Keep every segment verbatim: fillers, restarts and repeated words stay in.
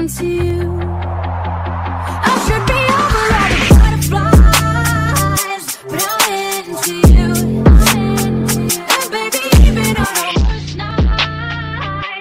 into you. I should be over all the butterflies, but I'm into you. And baby, even on the worst night.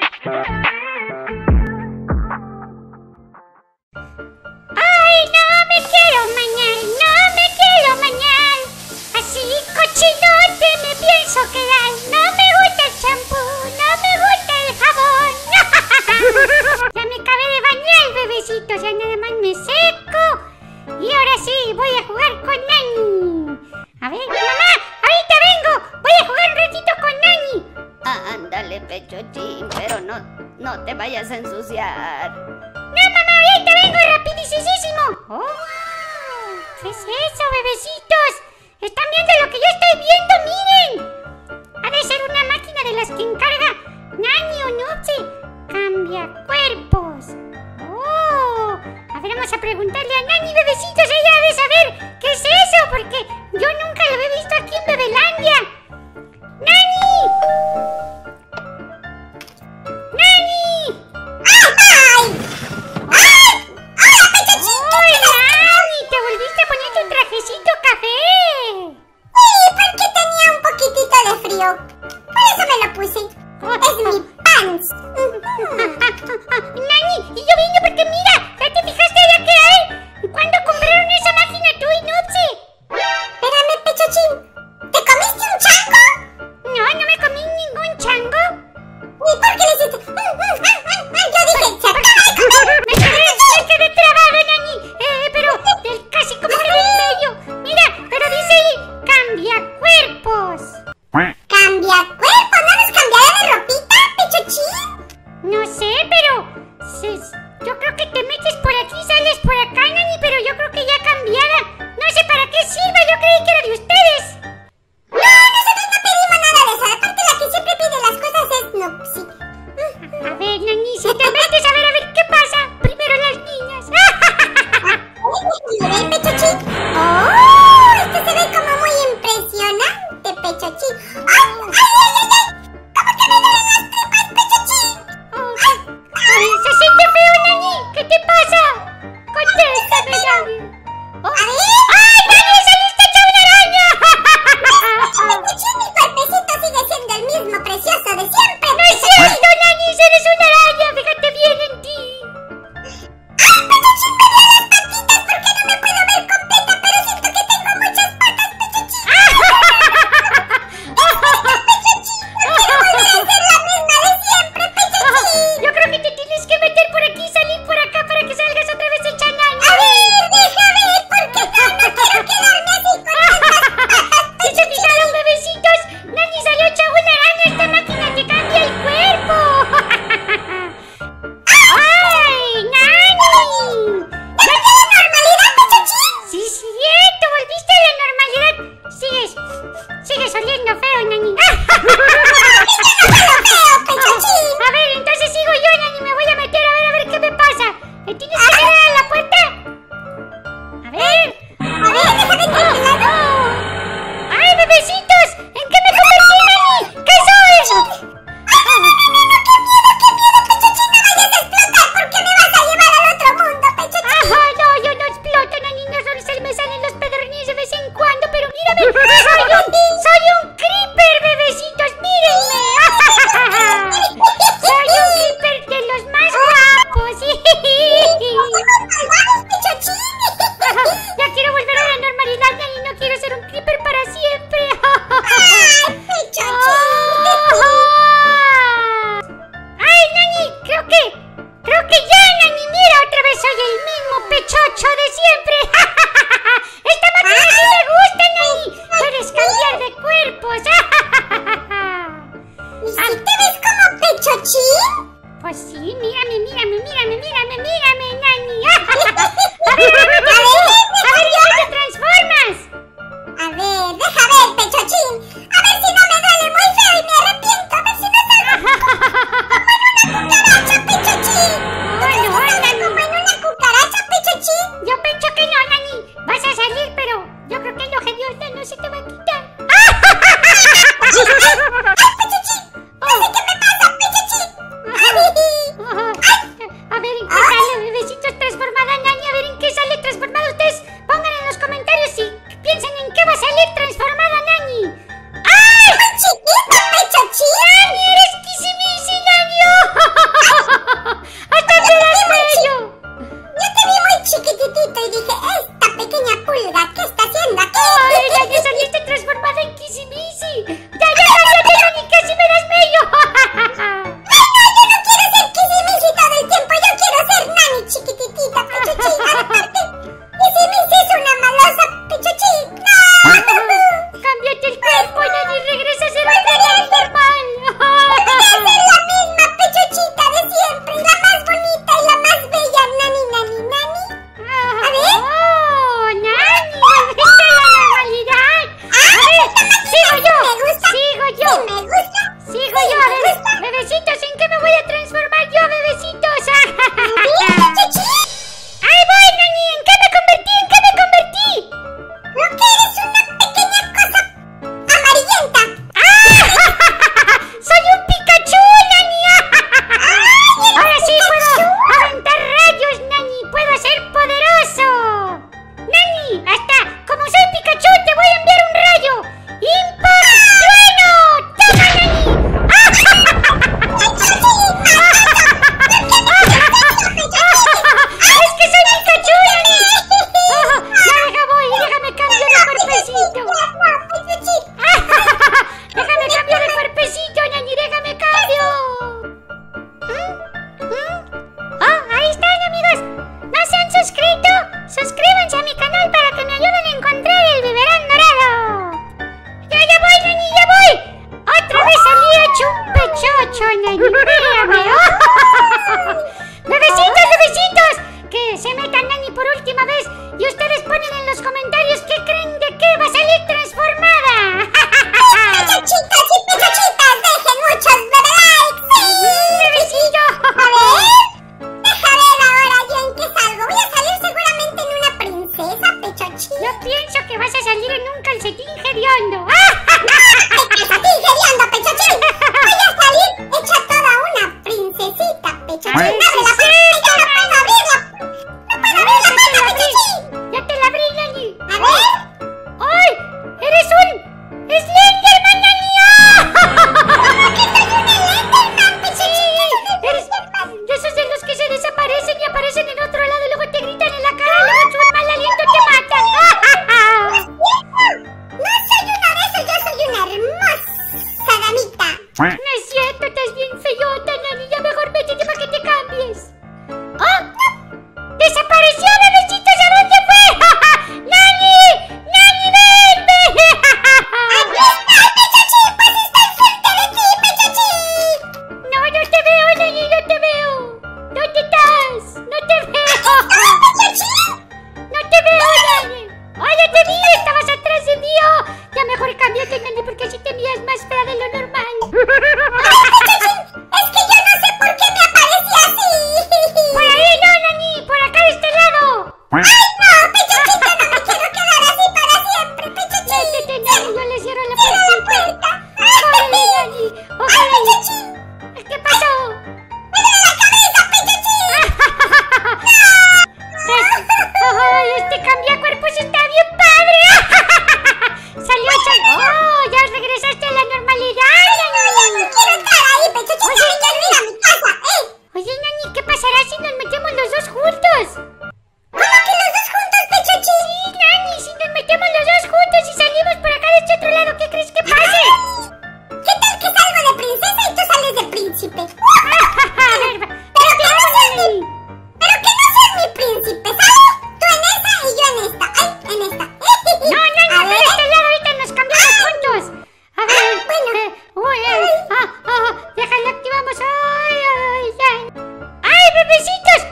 Ay, no me quiero bañar, no me quiero bañar. Así cochinote me pienso quedar. No me gusta el champú, no me gusta el jabón. Ya me acabé de bañar, bebecitos, ya nada más me seco. Y ahora sí, voy a jugar con Nani. A ver, mamá, ahorita vengo. Voy a jugar un ratito con Nani. Ah, ándale, Pechochín, pero no, no te vayas a ensuciar. No, mamá, ahorita vengo rapidísimo. Oh, ¿qué es eso, bebecitos? ¿Están viendo lo que yo estoy viendo? ¡Miren! Ha de ser una máquina de las que encarga Nani o Nupsi. Cambia cuerpos. Oh, a ver, vamos a preguntarle a Nani, bebecitos. Ella ha de saber qué es eso, porque yo nunca lo he visto aquí en Bebelandia. ¡Nani! ¡Nani! ¡Ay! ¡Ay! ¡Ay, Nani! ¿Te volviste a poner tu trajecito café? Sí, porque tenía un poquitito de frío. Por eso me lo puse. Es mi pants. Nani, y yo vine porque mira, ¿ya te fijaste allá que hay? ¿Cuándo compraron esa máquina tú y Nupsi? Espérame, Pechochín. ¿Te comiste un chango? No, no me comí ningún chango. ¿Y por qué le hiciste? Yo dije, se acaba de comer. Me quedé, me quedé trabado, Nani. Eh, pero del casi como que del medio. Mira, pero dice ahí, cambia cuerpos. ¿Cambia cuerpo? ¿No nos cambiaron de ropita, Pechochín? No sé, pero se- yo creo que te metes por aquí, sales por acá, Nani, pero yo creo que ya cambiada. No sé para qué sirve, yo creí que era de ustedes. No, nosotros no pedimos nada de eso. Aparte, la que siempre pide las cosas es Nupsi. A ver, Nani, si te metes a ver, a ver qué pasa. Primero las niñas. ¿Lo ven, Pechochín? ¡Oh! Esto se ve como muy impresionante, Pechochín. ¡Ay, ay, ay, ay! ay! ¿Cómo que me duelen las tripas, Pechochín? Ay, se siente feo, Nani. ¿Qué te pasa? Contéstame, Nani. A ver. ¡Ay, Nani, saliste hecha una araña! Pechochín, mi cuerpecito sigue siendo el mismo precioso de siempre. ¡No es cierto, Nani! ¡Eres una araña! ¡Fíjate bien en ti! ¡Ay, Pechochín, me duelen las patitas! ¿Por qué no me puedo ver completa? Pero siento que tengo muchas patas, Pechochín. Pechochín, no quiero volver a ser la misma de siempre, Pechochín. Yo creo que te tienes que meter por aquí y salir por acá para que salgas otra vez hecha Nani. A ver, deja ver, porque no, no quiero quedarme así con tantas patas, ¿Sí se fijaron, bebecitos? Nani salió hecha una araña. Esta máquina te cambia el cuerpo. ¡Ay, Nani! ¿Volví a la normalidad, Pechochín? Sí, es cierto, volviste a la normalidad. Sigues, sigues oliendo feo, Nani. ¡Feo, Pechochín! A ver, entonces sigo yo, Nani. Me voy a meter a ver, a ver qué me pasa. ¿Me tienes que dar a la puerta? A ver. A ver, déjame entrar. ¡Ay, bebecitos! ¿En qué me convertí, Nani? ¿Qué soy? ¡Ay, no, no, no, no! ¡Qué miedo, qué miedo, Pechochín! ¡No vayas a explotar porque me vas a llevar al otro mundo, Pechochín! Ajá, no, yo no exploto, Nani. No solo se me salen los pedernillos de vez en cuando, pero mírame. Soy un, soy un creeper, bebecitos. Mírenme. Soy un creeper de los más guapos. ¡Vamos, Pechochín! Ya quiero volver a la normalidad, Nani. No quiero ser un creeper para siempre. ¡Ay, Pechochín! ¡Ay, Nani! Creo que... Creo que ya, Nani. Mira, otra vez soy el mismo pechocho de siempre. Esta máquina sí me gusta, Nani. Puedes cambiar de cuerpos. ¿Y si te ves como Pechochín? Pues sí, mírame, mírame, mírame, mírame, mírame, Nani. A ver, a ver, a ver, a ver, ¿en qué te transformas? A ver, deja ver, Pechochín. A ver si no me duele muy feo y me arrepiento. A ver si no salgo como en una cucaracha, Pechochín. Bueno, ¿No bueno, salgo como en una cucaracha, Pechochín? yo pienso que no, Nani. Vas a salir, pero yo creo que el ojediosa no se te va a quitar. ¡Ay, Pechochín! No sé qué me pasa, Pechochín. A ver, ¿en qué sale, por última vez y ustedes ponen en los comentarios qué creen de qué va a salir transformada. Pechochitos y pechochitas, dejen muchos likes. ¡Bebecito! A ver, deja ver ahora yo en qué salgo. Voy a salir seguramente en una princesa, Pechochín. Yo pienso que vas a salir en un calcetín hediondo. ¡Calcetín hediondo, Pechochín! Voy a salir hecha toda una princesita, Pechochín. ¡Abre la puerta! ¡Yo no puedo abrirla! ¡No puedo abrir la puerta, Pechochín! ¡Ya te la abrí, Nani! A ver. ¡Ay! ¡Eres un Slenderman, Nani! ¡Que soy un Slenderman, Pechochín! Eres de esos de los que se desaparecen y aparecen en otro lado y luego te gritan en la cara y luego su mal aliento te matan. No soy una de esos, yo soy una hermosa damita. No es cierto, estás bien feyota, Nani. Ya mejor métete para que te cambies. ¡Oh! ¡Desapareció, bebecitos! ¿A dónde fue? ¡Nani! ¡Nani, ven! ¡Ven! ¡Aquí está, Pechochín! ¡Pues está enfrente de ti, Pechochín! No, no te veo, Nani, no te veo. ¿Dónde estás? No te veo. ¡Pechochín! No te veo, Nani. ¡Oh, ya te vi! Estabas atrás de mí. Oh, ya mejor cámbiate, Nani, porque así te miras más fea de lo normal. Pechochín, es que yo no sé por qué me aparecí así. Por ahí no, Nani, por acá de este lado. ¡Ay, no, Pechochín! Yo no me quiero quedar así para siempre, Pechochín. Métete, Nani, yo le cierro la ¡Cierra la puerta. puerta! Órale, Nani. ¡Ay, Ojalá. Pechochín! ¿Qué pasó? ¡Me duele la cabeza, Pechochín! Pues, ¡ay, este cambiacuerpos está bien padre! ¡Salió sal- ¡Oh, ya regresaste a la normalidad, ¡No, ya no Nani! quiero estar ahí, Pechochín! ¡Ya me quiero ir a mi casa, eh! Oye, Nani, ¿qué pasará si nos metemos los dos juntos? ¿Cómo que los dos juntos, Pechochín? Sí, Nani, si nos metemos los dos juntos y salimos por acá de este otro lado, ¿qué crees que pase? ¿Qué tal que salgo de princesa y tú sales de príncipe? A ver, va- Pero que no seas mi... Nani. Pero que no seas mi príncipe, ¿sabes? Tú en esa y yo en esta. ¡Ay, en esta! No, Nani, A por ver. este lado ahorita nos cambiamos juntos. A ver, Bueno. eh, uy, eh, ah, ah, déjalo, activamos. Ay, ay, ay. ¡Ay, bebecitos!